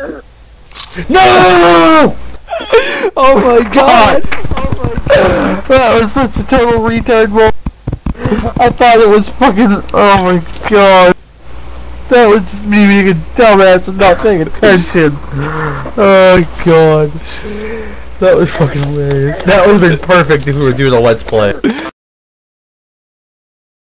No! Oh my god! That was such a total retard moment. I thought it was fucking. Oh my god. That was just me being a dumbass and not paying attention. Oh god. That was fucking hilarious. That would have been perfect if we were doing a Let's Play.